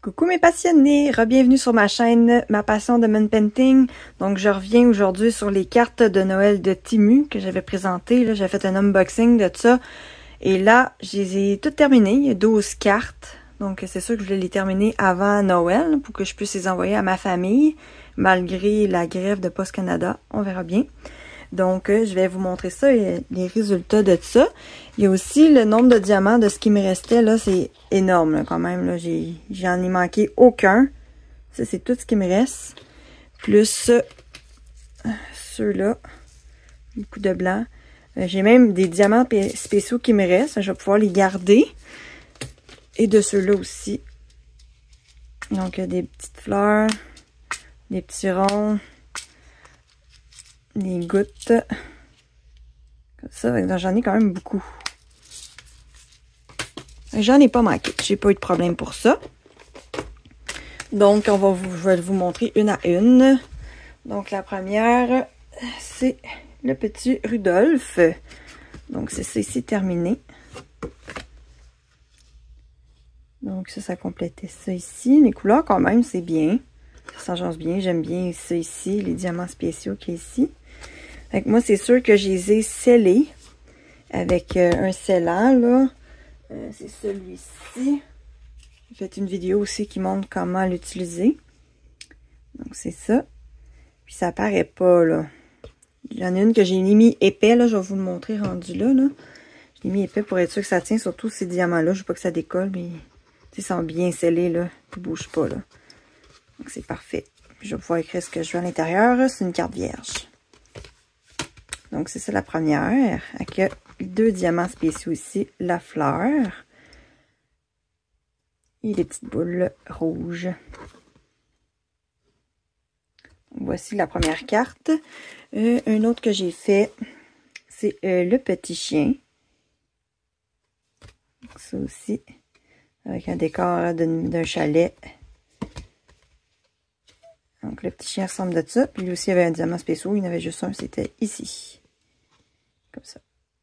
Coucou mes passionnés, re-bienvenue sur ma chaîne Ma Passion de Mun Painting. Donc je reviens aujourd'hui sur les cartes de Noël de Temu que j'avais présentées. J'ai fait un unboxing de ça. Et là, je les ai toutes terminées. Il y a 12 cartes. Donc c'est sûr que je voulais les terminer avant Noël pour que je puisse les envoyer à ma famille. Malgré la grève de Post Canada, on verra bien. Donc, je vais vous montrer ça et les résultats de ça. Il y a aussi le nombre de diamants de ce qui me restait, là, c'est énorme, là, quand même, là. J'en ai manqué aucun. Ça, c'est tout ce qui me reste. Plus ceux-là. Beaucoup de blanc. J'ai même des diamants spéciaux qui me restent. Je vais pouvoir les garder. Et de ceux-là aussi. Donc, des petites fleurs. Des petits ronds. Des gouttes. Comme ça, j'en ai quand même beaucoup. J'en ai pas manqué. J'ai pas eu de problème pour ça. Donc, je vais vous montrer une à une. Donc, la première, c'est le petit Rudolph. Donc, c'est ça ici terminé. Donc, ça complétait ça ici. Les couleurs, quand même, c'est bien. Ça s'agence bien. J'aime bien ça ici, les diamants spéciaux qu'il y a ici. Fait que moi, c'est sûr que je les ai scellés avec un scellant, là. C'est celui-ci. J'ai fait une vidéo aussi qui montre comment l'utiliser. Donc, c'est ça. Puis, ça apparaît pas, là. Il y en a une que j'ai mis épais, là. Je vais vous le montrer rendu là, là. Je l'ai mis épais pour être sûr que ça tient, surtout ces diamants-là. Je veux pas que ça décolle, mais ils sont bien scellés, là. Ils ne bougent pas, là. Donc, c'est parfait. Puis, je vais pouvoir écrire ce que je veux à l'intérieur. C'est une carte vierge. Donc, c'est ça la première, avec deux diamants spéciaux ici, la fleur et les petites boules rouges. Voici la première carte. Un autre que j'ai fait, c'est le petit chien. Ça aussi, avec un décor d'un chalet. Donc, le petit chien ressemble de ça. Puis lui aussi, il avait un diamant spécial. Il y en avait juste un, c'était ici. Comme ça.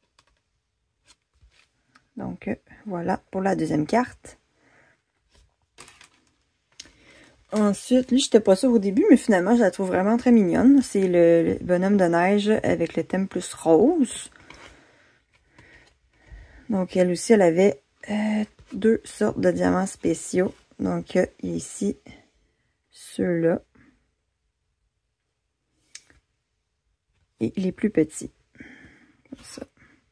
Donc, voilà pour la deuxième carte. Ensuite, lui, j'étais pas sûre au début, mais finalement, je la trouve vraiment très mignonne. C'est le bonhomme de neige avec le thème plus rose. Donc, elle aussi, elle avait deux sortes de diamants spéciaux. Donc, ici, ceux-là. Et les plus petits. Comme ça.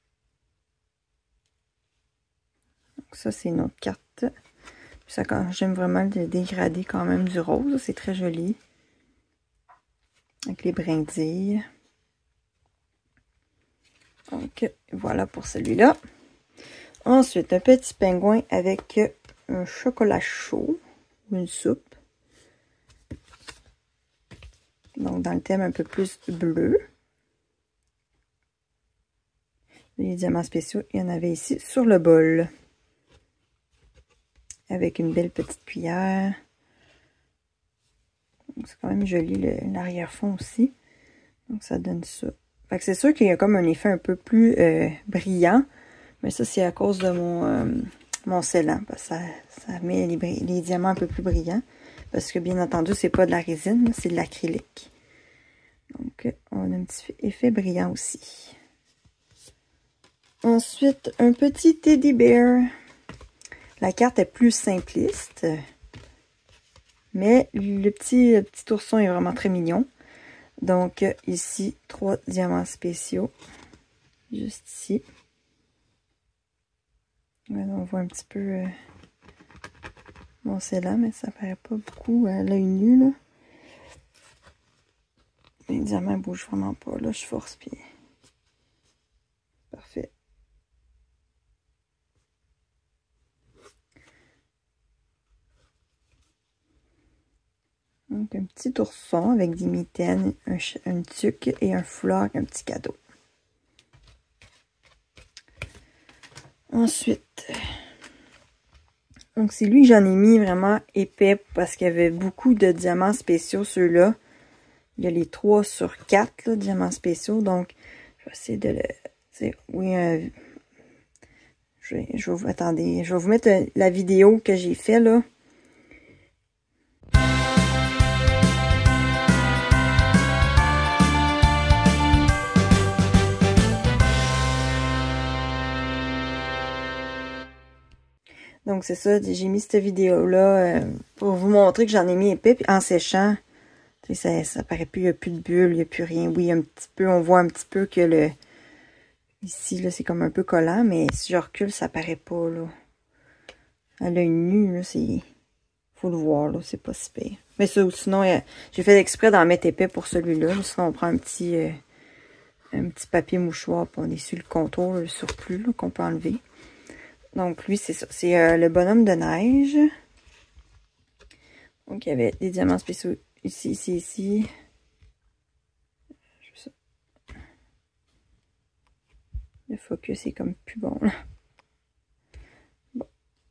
Donc, ça, c'est une autre carte. J'aime vraiment le dégradé quand même du rose. C'est très joli. Avec les brindilles. Donc, voilà pour celui-là. Ensuite, un petit pingouin avec un chocolat chaud. Ou une soupe. Donc, dans le thème un peu plus bleu. Les diamants spéciaux, il y en avait ici sur le bol. Avec une belle petite cuillère. C'est quand même joli l'arrière-fond aussi. Donc ça donne ça. Fait que c'est sûr qu'il y a comme un effet un peu plus brillant. Mais ça, c'est à cause de mon scellant. Parce que ça met les diamants un peu plus brillants. Parce que bien entendu, c'est pas de la résine, c'est de l'acrylique. Donc on a un petit effet brillant aussi. Ensuite, un petit teddy bear. La carte est plus simpliste. Mais le petit ourson est vraiment très mignon. Donc, ici, 3 diamants spéciaux. Juste ici. On voit un petit peu mon scellant, mais ça paraît pas beaucoup à l'œil nu, là. Les diamants ne bougent vraiment pas, là. Je force, puis... Parfait. Donc, un petit ourson avec des mitaines, un tuque et un foulard avec un petit cadeau. Ensuite, donc c'est lui que j'en ai mis vraiment épais parce qu'il y avait beaucoup de diamants spéciaux, ceux-là. Il y a les 3 sur 4 là, diamants spéciaux, donc je vais essayer de le... Oui, attendez, je vais vous mettre la vidéo que j'ai fait là. Donc, c'est ça, j'ai mis cette vidéo-là pour vous montrer que j'en ai mis épais. Puis en séchant, ça paraît plus, il n'y a plus de bulles, il n'y a plus rien. Oui, un petit peu, on voit un petit peu que le... Ici, là, c'est comme un peu collant, mais si je recule, ça paraît pas, là. À l'œil nu, là, c'est... Faut le voir, là, c'est pas si pire. Mais ça, sinon, j'ai fait exprès d'en mettre épais pour celui-là. Sinon, on prend un petit papier mouchoir, puis on essuie le contour, le surplus, là, qu'on peut enlever. Donc, lui, c'est ça. C'est le bonhomme de neige. Donc, il y avait des diamants spéciaux ici, ici, ici. Le focus est comme plus bon, là. Bon.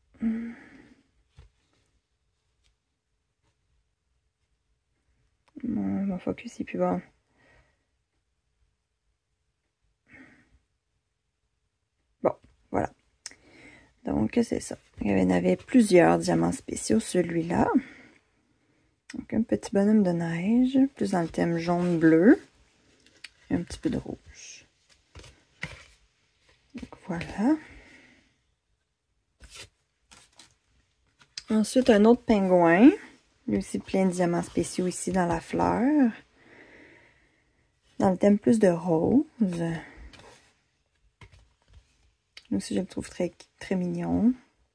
Mon focus est plus bon. Bon, voilà. Donc, c'est ça. Il y en avait plusieurs diamants spéciaux, celui-là. Donc, un petit bonhomme de neige, plus dans le thème jaune-bleu. Et un petit peu de rouge. Donc, voilà. Ensuite, un autre pingouin. Lui aussi plein de diamants spéciaux ici dans la fleur. Dans le thème plus de rose. Lui aussi, je le trouve très, très mignon.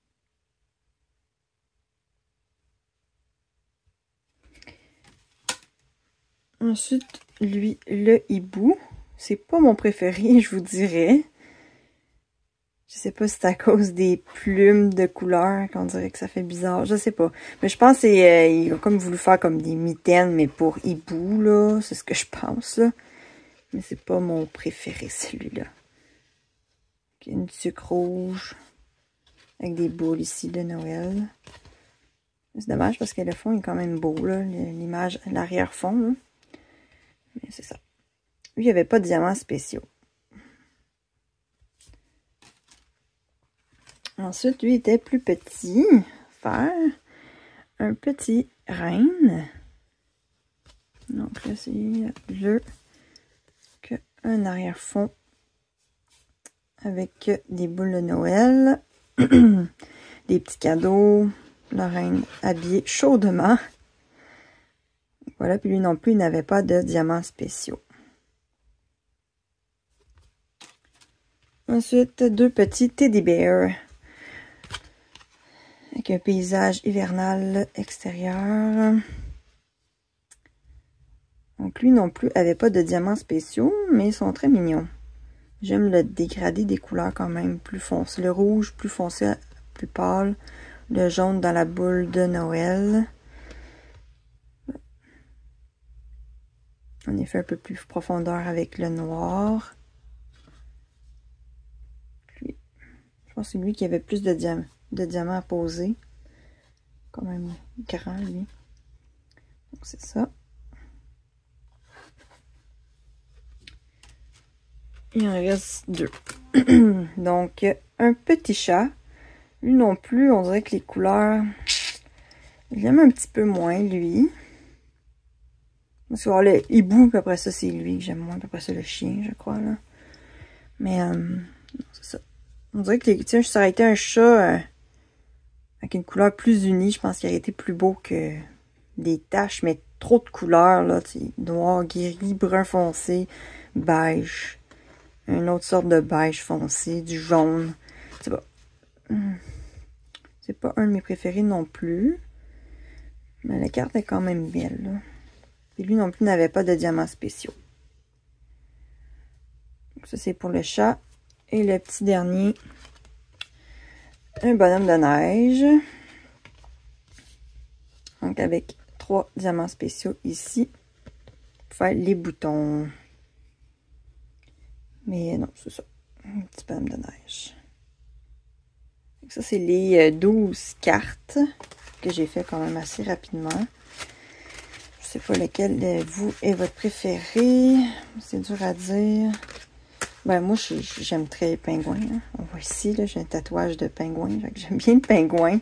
Ensuite, lui, le hibou. C'est pas mon préféré, je vous dirais. Je sais pas si c'est à cause des plumes de couleur qu'on dirait que ça fait bizarre. Je sais pas. Mais je pense qu'il a comme voulu faire comme des mitaines, mais pour hibou, là. C'est ce que je pense, là. Mais c'est pas mon préféré, celui-là. Une sucre rouge. Avec des boules ici de Noël. C'est dommage parce que le fond est quand même beau, là. L'image, l'arrière-fond, là. Mais c'est ça. Lui, il n'y avait pas de diamants spéciaux. Ensuite, lui était plus petit. Faire un petit reine. Donc là, c'est bleu. Un arrière-fond avec des boules de Noël. Des petits cadeaux. La reine habillée chaudement. Voilà, puis lui non plus, il n'avait pas de diamants spéciaux. Ensuite, deux petits teddy bears. Avec un paysage hivernal extérieur. Donc lui non plus avait pas de diamants spéciaux, mais ils sont très mignons. J'aime le dégradé des couleurs quand même plus foncé. Le rouge plus foncé, plus pâle. Le jaune dans la boule de Noël. En effet, un peu plus profondeur avec le noir. Lui, je pense que c'est lui qui avait plus de diamants à poser. Quand même grand, lui. Donc, c'est ça. Il en reste deux. Donc, un petit chat. Lui non plus, on dirait que les couleurs... J'aime un petit peu moins, lui. Parce qu'on le hibou, puis après ça, c'est lui que j'aime moins. Puis après ça, le chien, je crois, là. Mais, c'est ça. On dirait que, tiens, ça aurait été un chat avec une couleur plus unie. Je pense qu'il aurait été plus beau que des taches, mais trop de couleurs, là. Noir, gris, brun foncé, beige. Une autre sorte de beige foncé, du jaune. C'est pas... C'est pas un de mes préférés non plus. Mais la carte est quand même belle, là. Et lui non plus n'avait pas de diamants spéciaux. Donc ça, c'est pour le chat. Et le petit dernier, un bonhomme de neige. Donc, avec 3 diamants spéciaux ici. Pour faire les boutons. Mais non, c'est ça. Un petit bonhomme de neige. Donc ça, c'est les 12 cartes que j'ai fait quand même assez rapidement. Je sais pas lequel de vous est votre préféré. C'est dur à dire. Ben, moi, j'aime très les pingouins. Hein. On voit ici, là, j'ai un tatouage de pingouin. J'aime bien le pingouin.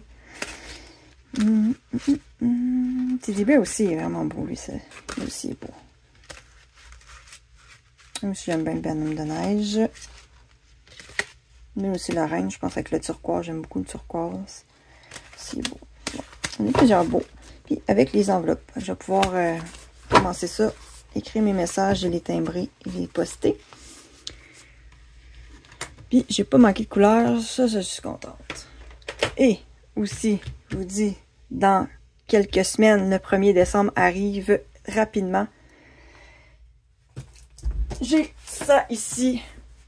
Teddy Bear aussi est vraiment beau, lui. Lui aussi est beau. Moi aussi, j'aime bien le bonhomme de neige. Même aussi la reine, je pense, avec le turquoise. J'aime beaucoup le turquoise. C'est beau. Bon. On a plusieurs beaux. Puis avec les enveloppes, je vais pouvoir commencer ça, écrire mes messages et les timbrer et les poster. Puis j'ai pas manqué de couleurs, ça je suis contente. Et aussi, je vous dis, dans quelques semaines, le 1er décembre arrive rapidement. J'ai ça ici.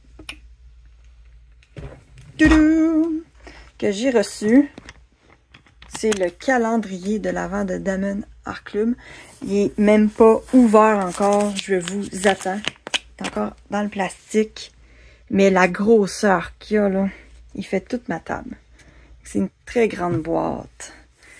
Toudou! Que j'ai reçu. C'est le calendrier de l'Avent de Damen Art Club. Il est même pas ouvert encore. Je vous attends. Il est encore dans le plastique. Mais la grosseur qu'il y a là, il fait toute ma table. C'est une très grande boîte.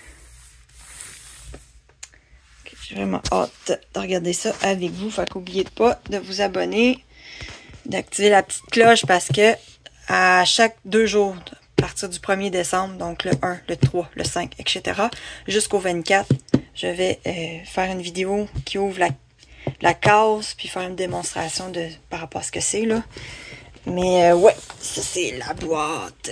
Okay, j'ai vraiment hâte de regarder ça avec vous. Fait qu'oubliez pas de vous abonner, d'activer la petite cloche parce que à chaque 2 jours, à partir du 1er décembre, donc le 1, le 3, le 5, etc., jusqu'au 24, je vais faire une vidéo qui ouvre la case, puis faire une démonstration par rapport à ce que c'est, là. Mais ouais, ça c'est la boîte.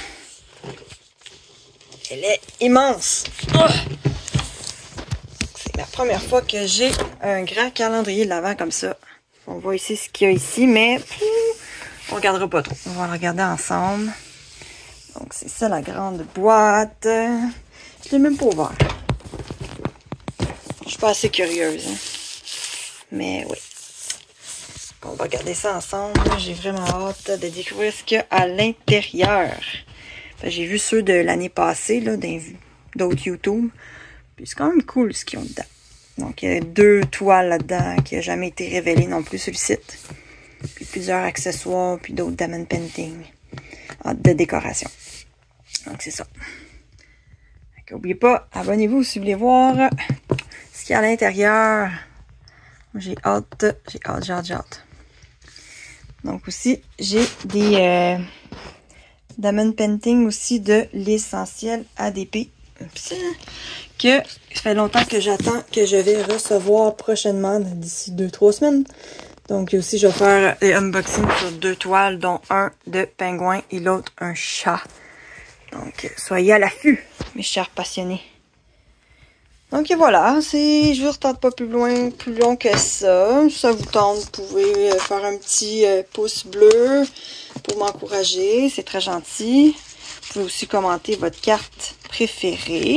Elle est immense. Oh! C'est la première fois que j'ai un grand calendrier de l'Avent comme ça. On voit ici ce qu'il y a ici, mais on ne regardera pas trop. On va le regarder ensemble. Donc c'est ça la grande boîte. Je l'ai même pas ouvert. Je suis pas assez curieuse. Hein. Mais oui. On va regarder ça ensemble. J'ai vraiment hâte de découvrir ce qu'il y a à l'intérieur. J'ai vu ceux de l'année passée, là, d'autres YouTube. Puis c'est quand même cool ce qu'ils ont dedans. Donc il y a 2 toiles là-dedans qui n'ont jamais été révélées non plus sur le site. Puis plusieurs accessoires, puis d'autres diamond painting de décoration. Donc c'est ça. N'oubliez pas, abonnez-vous si vous voulez voir ce qu'il y a à l'intérieur. J'ai hâte, j'ai hâte. Donc aussi, j'ai des diamond painting aussi de l'essentiel ADP. Que ça fait longtemps que j'attends que je vais recevoir prochainement d'ici 2-3 semaines. Donc aussi, je vais faire des unboxings sur 2 toiles, dont un de pingouin et l'autre un chat. Donc soyez à l'affût, mes chers passionnés. Donc et voilà, je vous retente pas plus long que ça. Si ça vous tente, vous pouvez faire un petit pouce bleu pour m'encourager. C'est très gentil. Vous pouvez aussi commenter votre carte préférée.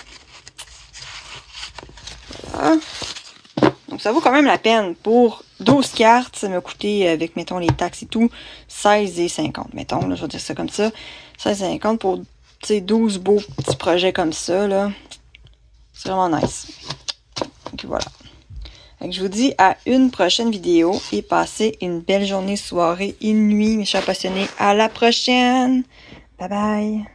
Voilà. Donc ça vaut quand même la peine. Pour 12 cartes, ça m'a coûté, avec, mettons, les taxes et tout, 16,50. Mettons, là, je vais dire ça comme ça. 16,50 pour, 12 beaux petits projets comme ça, là. C'est vraiment nice. Donc voilà. Donc, je vous dis à une prochaine vidéo et passez une belle journée, soirée et nuit, mes chers passionnés. À la prochaine! Bye bye!